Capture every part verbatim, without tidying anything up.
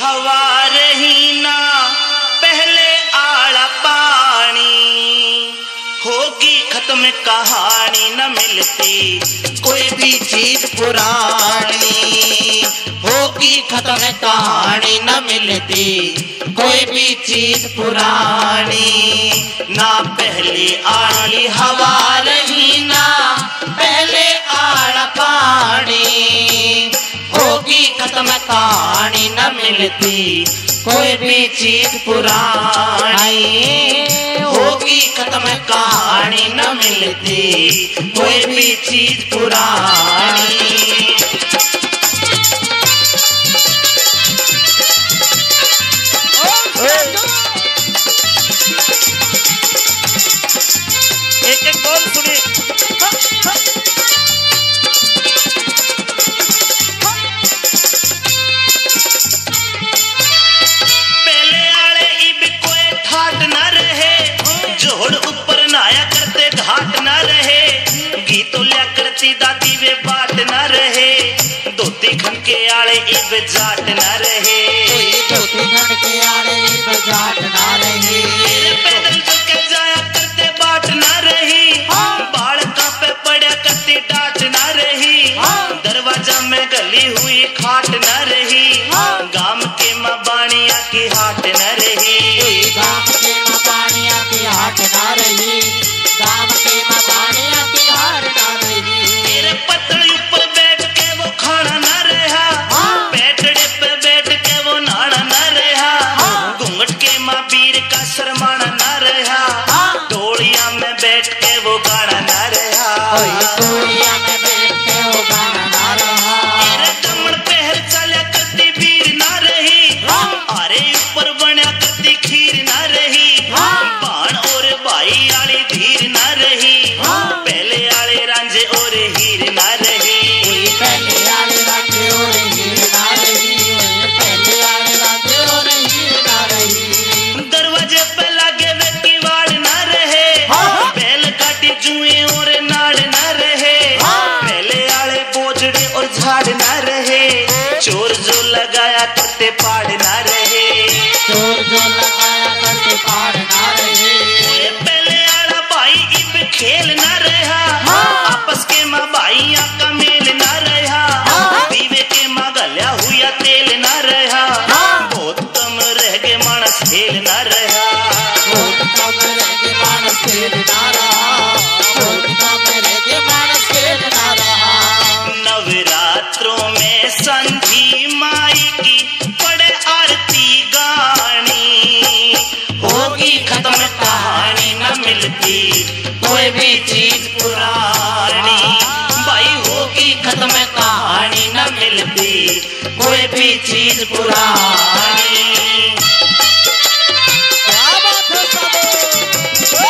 हवा रही ना पहले आड़ा पानी, होगी खत्म कहानी न मिलती कोई भी चीज पुरानी, होगी खत्म कहानी न मिलती कोई भी चीज पुरानी। ना पहले आड़ी हवा रही ना पहले आड़ पानी, होगी खत्म कहानी न मिलती कोई भी चीज पुरानी, होगी खत्म कहानी न मिलती कोई भी चीज पुरानी। एक एक बोल सुनिए। पहले आले इब कोई ठाट न रहे, जोड़ ऊपर नाया करते घाट न रहे, गीतों लिया करती दादी वे बाट न रहे, धोती खन के आले इब जाट न रहे, धोती खन के आले इब जाट न रहे, पैदल चल के जाया करते बाट न रही, बाल पे पड़ा करती डांट न रही, दरवाजा में गली हुई खाट न रही, गांव के माँ बाणिया की हाट न रही, गांव के माँ बाणिया की हाट न रही, गांव के माँ बाणिया की हाट न रही। तेरे पतली ऊपर बैठ के वो खाना न रहा, बैठड़े पे बैठ के वो नाड़ा न रहा, घूंघट के माँ वीर का शर्माना न रहा, टोलिया में बैठ के वो गाना न रहा, टोलिया में बैठ के वो गाना न रहा, तेरे कमर पहर चला करती वीर न रही, अरे ऊपर बना करती खीर न रही, बाण और भाई आली धीर न रही, पहले आले रांझे और हीर न रही, पहले आले रांझे और हीर न रही, पहले आले रांझे और हीर न रही। दरवाजे पे लगे वे किवाड़ न रहे, बैलगाड़ी जुए और नाड़ न रहे, पहले आले बोझड़े और झाड़ न रहे, चोर जो लगाया करते पाड़ न रहे, चोर जो लगाया करते पाड़ न रहे, पहले आला भाई इब खेल न रहा, आपस के माँ भाइया का मेल न रहा, दीवे के माँ गल्या हुआ तेल न रहा, बहुत कम रह गए मानस खेल न रहा, बहुत कम रह गए मानस खेल न रहा, बहुत कम रह गए मानस खेल न रहा। नवरात्रों में संधी माई की पड़े आरती गानी, होगी खत्म कहानी न मिलती कोई भी चीज पुरानी, भाई होगी खत्म कहानी न मिलती कोई भी चीज पुरानी। क्या बात है साहब।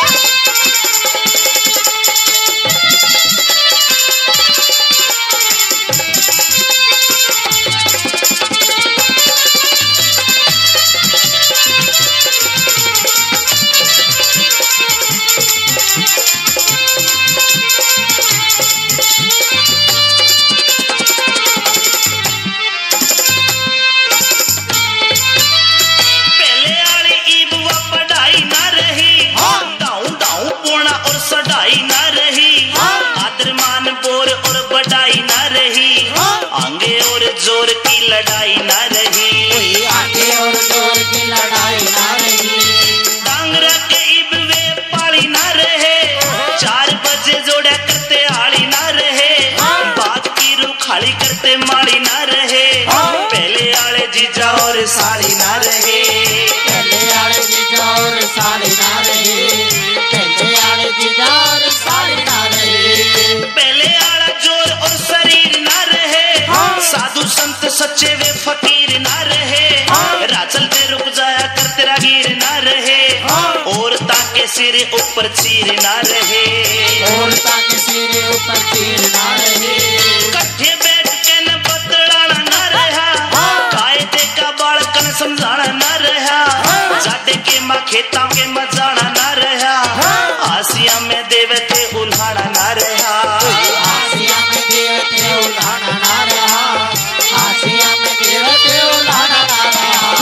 जोर की लड़ाई ना रही, आगे और जोर की लड़ाई ना रही, डांगरा के इब वे पाली ना रहे, चार बजे जोड़ा करते आली ना रहे, बात की रू खाली करते माली ना रहे, पहले आले जीजा और साली ना रहे, पहले आले जीजा और साली ना रहे, पहले आले जीजा और साली ना रहे, पहले आला जोर और शरीर ना रहे, साधु संत सच्चे वे फकीर ना रहे, राचल पे रुक जाया करते रागीर ना रहे, और ताके सिर ऊपर चीर ना रहे, और ताके सिर ऊपर चीर ना रहे, कट्ठे बैठ के न बतलाना ना रहा, कायदे का बालकन समझाना ना रहा, जाटे के माँ खेता के मजाना ना रहा, आसिया में देवे थे उल्हाड़ा ना रहा, आसिया में देवे थे उल्हाड़ा ना रहा, आसिया में देवे थे उल्हाड़ा ना रहा।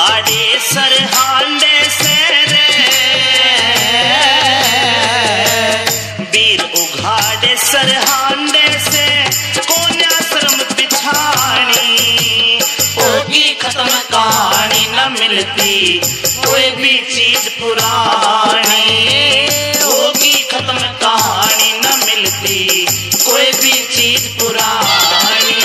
उघाड़े सरहांडे से रे, वीर उघाड़े सरहांडे से कोन्या शर्म पिछाड़ी, होगी खत्म कहानी न मिलती कोई भी चीज पुरानी, होगी खत्म कहानी न मिलती कोई भी चीज पुरानी।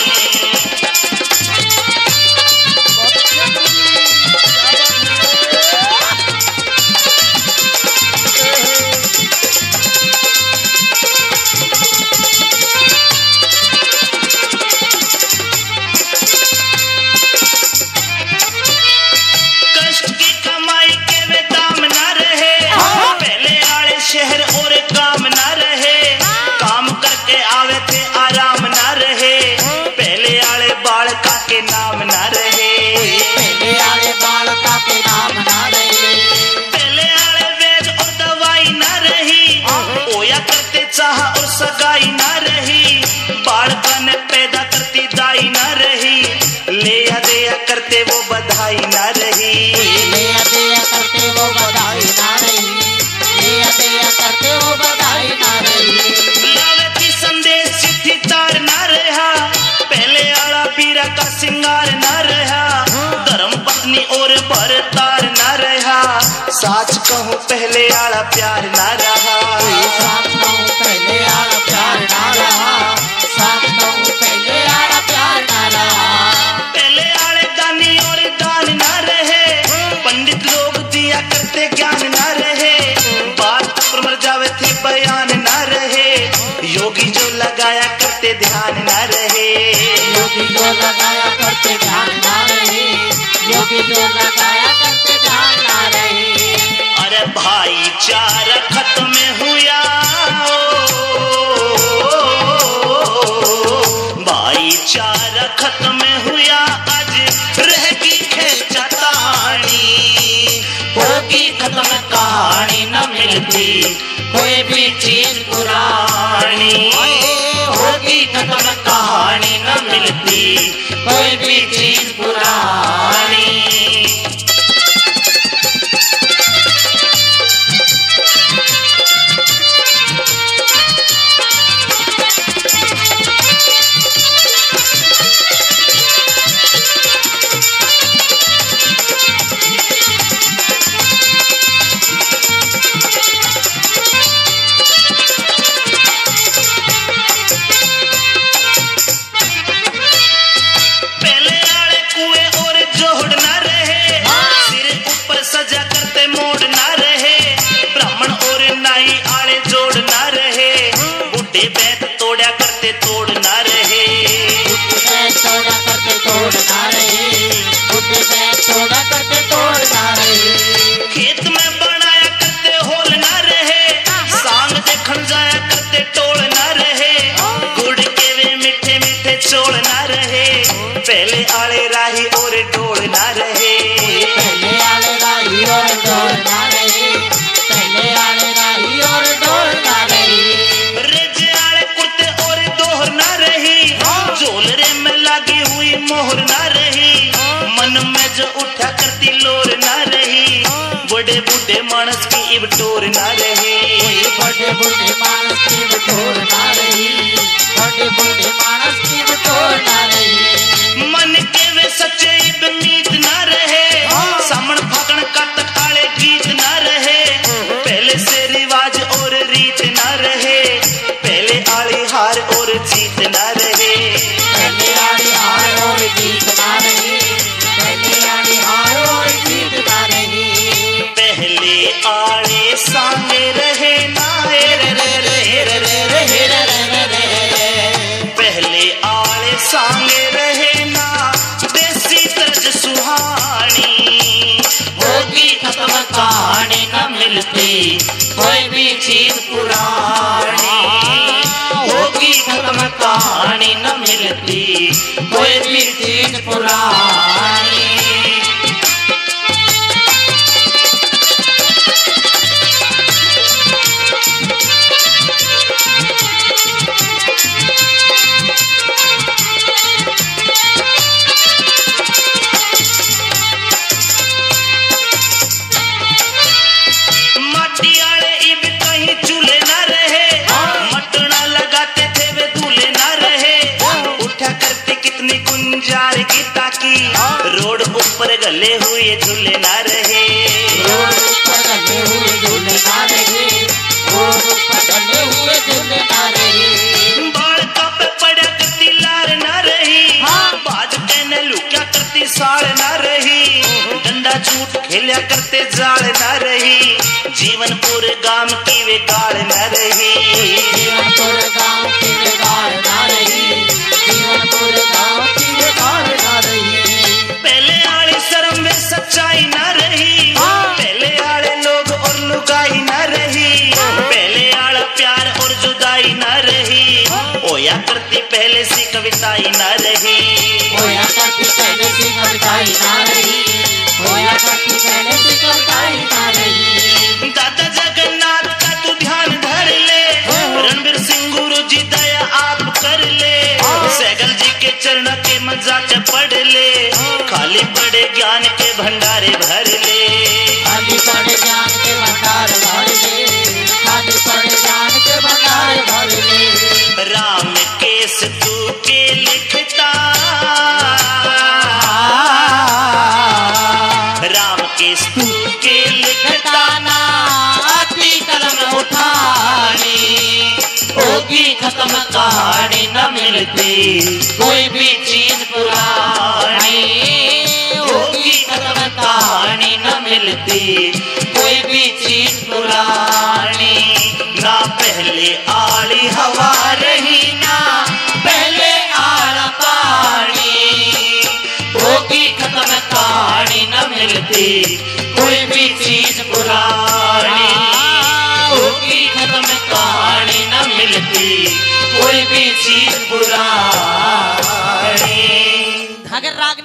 शहर और काम ना रहे, काम करके आवे थे आराम ना रहे, पहले आले बालका के नाम ना रहे, पहले आले बालका के नाम ना रहे, पहले आले वेद और दवाई ना रही, ओया करते चाह और सगाई ना रही, बालका ने पैदा करती दाई ना रही, लेया देया करते वो बधाई ना रही, लेया देया करते वो बधाई ना रही, लेया देया करते वो बधाई ना रही, लावे की संदेश चिट्ठी तार ना रहा, पहले आला पीरा का सिंगार ना रहा, धर्म पत्नी और भरतार ना रहा, साच कहूँ पहले आला प्यार ना रहा, साथ कहूँ पहले आला प्यार ना रहा, साथ कहूँ पहले आला प्यार ना रहा, पहले आले दानी और दान ना रहे, पंडित लोग दिया करते ज्ञान ना रहे, बात पर मर जावे थे बयान ना रहे, योगी जो लगाया करते ध्यान ना रहे, योगी जो लगाया करते ध्यान ना रहे, योगी जो लगाया करते ध्यान ना रहे, अरे भाईचारा खत्म हुआ, भाईचारा खत्म हुआ, आज रहेगी खेचातानी, होगी खत्म कहानी न मिलती कोई भी चीज पुरानी, होगी खत्म कहानी न मिलती कोई भी चीज पुरानी। सजा करते मोड़ ना रहे, ब्राह्मण और नाई आले जोड़ ना रहे, बुढ़े बैत तोड़ा करते तोड़ ना रहे, बुढ़े बैत तोड़ा करते तोड़ ना रहे, बुढ़े बैत तोड़ा करते तोड़ ना रहे, खेत में बनाया करते होल ना रहे, सांग देखन जाया करते टोल ना रहे, गुड़ के वे मीठे मीठे चोल ना रहे, पहले आले राही और डोल ना रहे, पहले आले राही और डोल ना रहे, पहले आले राही और डोल ना रहे, रेजे आले कुर्ते और दोहर ना रही, झोलरे में लगी हुई मोहर ना रही, मन में जो उठा करती लोर ना रही, बड़े बूढ़े मानस की इब टोर ना रही, बड़े बूढ़े मानस की इब टोर ना रही, बड़े बूढ़े मानस की इब टोर ना रही, मन के वे सच्चे इब मीत ना रहे, सामन फाकन का तक आले गीत ना रहे, पहले से रिवाज और रीत ना रहे, पहले आली हार और जीत ना रहे, पहले आली हार और जीत ना रहे, पहले आली हार और जीत ना रहे, पहले आले सांगे रहे ना रे रे रे रे रे रे रे रे रे, पहले आले सांगे रहे ना, देसी तर्ज सुहानी, होगी खत्म कहानी न मिलती कोई भी चीज पुरानी, होगी खत्म कहानी न मिलती कोई भी चीज पुरानी। गीता की रोड ऊपर गले हुए झूले ना रहे, रोड ऊपर गले हुए झूले ना रहे, रोड ऊपर गले हुए झूले ना रहे। बाल का पे पड़ा करती लार ना रही, बाज कहने लुक्या करती साड़ ना रही, डंडा झूठ खेलिया करते जाल ना रही, जीवनपुर गांव की वे गाड़ ना रही, जीवनपुर गांव की वे गाड़ ना रही, जीवनपुर गांव की वे गाड़ ना रही। पहले आले शर्म में सच्चाई ना रही, पहले आले लोग और लुगाई ना रही, पहले आला प्यार और जुदाई ना रही, ओया करती पहले सी कविताई ना रही, होया करती पहले सी कविताई ना रही, होया करती पहले सी कविताई ना रही। दादा जगन्नाथ का तू ध्यान धर ले, रणबीर सिंह गुरु जी दया आप कर ले, सैगल जी के चरण के मजाक पढ़ ले, खाली पड़े ज्ञान के भंडारे भर ले, खाली पड़े ज्ञान के भंडार भर ले, खाली पड़े ज्ञान के भंडार भर ले। राम केस तू के लिखता, राम केस तू के लिखता ना आती कलम उठानी, होगी खत्म कहानी न मिलती कोई भी चीज पुरानी, होगी खत्म कहानी न मिलती कोई भी चीज पुरानी। ना पहले आली हवा रही ना पहले आला पानी, होगी खत्म कहानी न मिलती कोई भी चीज पुरानी, होगी खत्म कहानी न मिलती कोई भी चीज पुरानी। अगर राग